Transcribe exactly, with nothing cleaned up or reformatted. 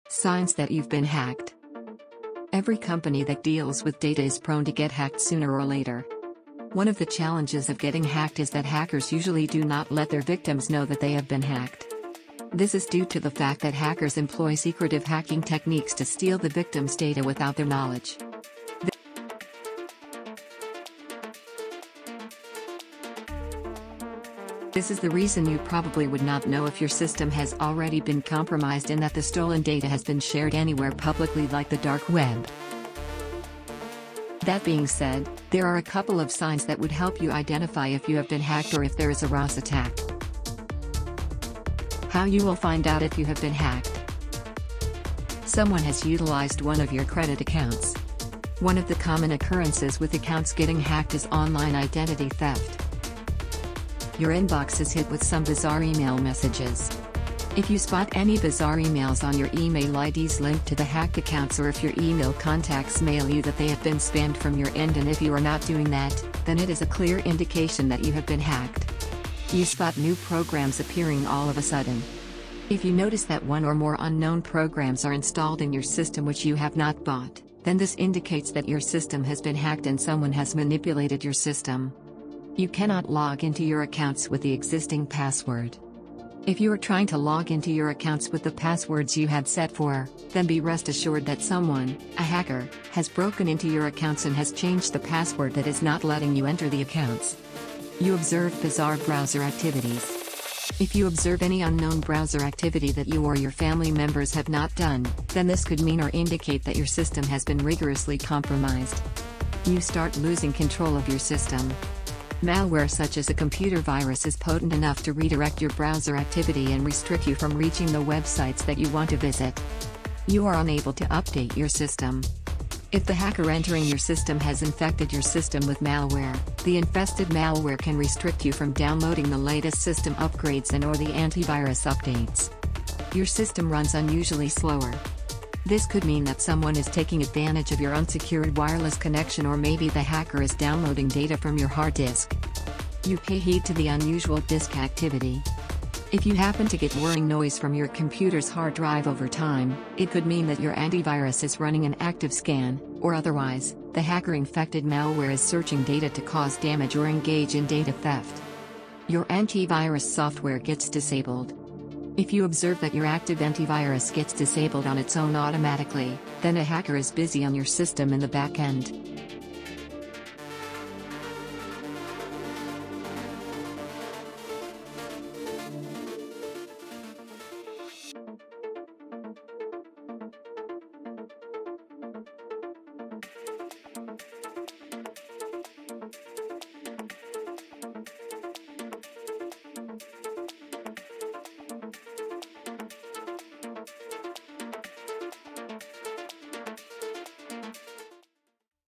Signs that you've been hacked. Every company that deals with data is prone to get hacked sooner or later. One of the challenges of getting hacked is that hackers usually do not let their victims know that they have been hacked. This is due to the fact that hackers employ secretive hacking techniques to steal the victim's data without their knowledge. This is the reason you probably would not know if your system has already been compromised and that the stolen data has been shared anywhere publicly like the dark web. That being said, there are a couple of signs that would help you identify if you have been hacked or if there is a R O S attack. How you will find out if you have been hacked. Someone has utilized one of your credit accounts. One of the common occurrences with accounts getting hacked is online identity theft. Your inbox is hit with some bizarre email messages. If you spot any bizarre emails on your email I Ds linked to the hacked accounts, or if your email contacts mail you that they have been spammed from your end, and if you are not doing that, then it is a clear indication that you have been hacked. You spot new programs appearing all of a sudden. If you notice that one or more unknown programs are installed in your system which you have not bought, then this indicates that your system has been hacked and someone has manipulated your system. You cannot log into your accounts with the existing password. If you are trying to log into your accounts with the passwords you had set for, then be rest assured that someone, a hacker, has broken into your accounts and has changed the password that is not letting you enter the accounts. You observe bizarre browser activities. If you observe any unknown browser activity that you or your family members have not done, then this could mean or indicate that your system has been rigorously compromised. You start losing control of your system. Malware such as a computer virus is potent enough to redirect your browser activity and restrict you from reaching the websites that you want to visit. You are unable to update your system. If the hacker entering your system has infected your system with malware, the infested malware can restrict you from downloading the latest system upgrades and or the antivirus updates. Your system runs unusually slower. This could mean that someone is taking advantage of your unsecured wireless connection, or maybe the hacker is downloading data from your hard disk. You pay heed to the unusual disk activity. If you happen to get whirring noise from your computer's hard drive over time, it could mean that your antivirus is running an active scan, or otherwise, the hacker-infected malware is searching data to cause damage or engage in data theft. Your antivirus software gets disabled. If you observe that your active antivirus gets disabled on its own automatically, then a hacker is busy on your system in the back end.